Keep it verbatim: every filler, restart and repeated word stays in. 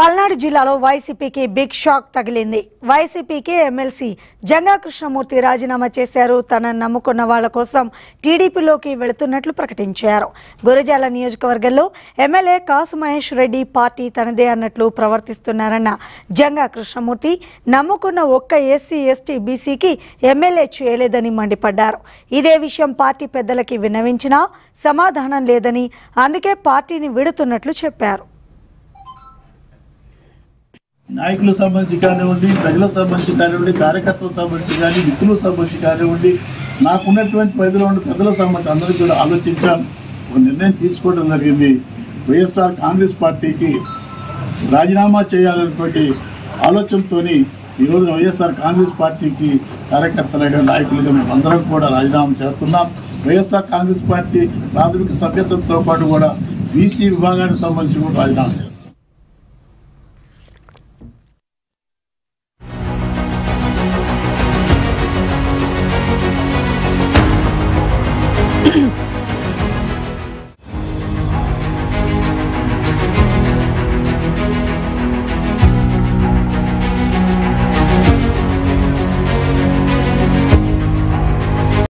పల్నాడు జిల్లాలో వైసీపీకి big shock తగిలింది. వైసీపీకి ఎమ్మెల్సీ జంగా కృష్ణమూర్తి రాజీనామా చేశారు. తనను నమ్ముకున్న వాళ్ల కోసం టీడీపీలోకి వెళుతున్నట్లు ప్రకటించారు. గురజాల నియోజకవర్గంలో ఎమ్మెల్యే కాసు మహేష్ రెడ్డి పార్టీ తనదే అన్నట్లు ప్రవర్తిస్తున్నారన్న జంగా కృష్ణమూర్తి నమ్ముకున్న ఒక్క ఎస్సీ ఎస్టీ బీసీకి ఎమ్మెల్యే చేయలేదని మండిపడ్డారు. ఇదే విషయం పార్టీ పెద్దలకి విన్నవించినా సమాధానం లేదని, అందుకే పార్టీని విడుతున్నట్లు చెప్పారు. నాయకులకు సంబంధించి కానివ్వండి, ప్రజలకు సంబంధించి కానివ్వండి, కార్యకర్తలకు సంబంధించి కానీ, మిత్రులకు సంబంధించి కానివ్వండి, నాకున్నటువంటి పరిధిలో ఉన్న పెద్దలకు సంబంధించి అందరికీ కూడా ఆలోచించాను. ఒక నిర్ణయం తీసుకోవడం జరిగింది. వైఎస్ఆర్ కాంగ్రెస్ పార్టీకి రాజీనామా చేయాలనేటువంటి ఆలోచనతో ఈరోజు వైఎస్ఆర్ కాంగ్రెస్ పార్టీకి కార్యకర్తలుగా నాయకులుగా మేము అందరం కూడా రాజీనామా చేస్తున్నాం. వైఎస్ఆర్ కాంగ్రెస్ పార్టీ ప్రాథమిక సభ్యత్వంతో పాటు కూడా బీసీ విభాగానికి సంబంధించి కూడా రాజీనామా చేస్తాం.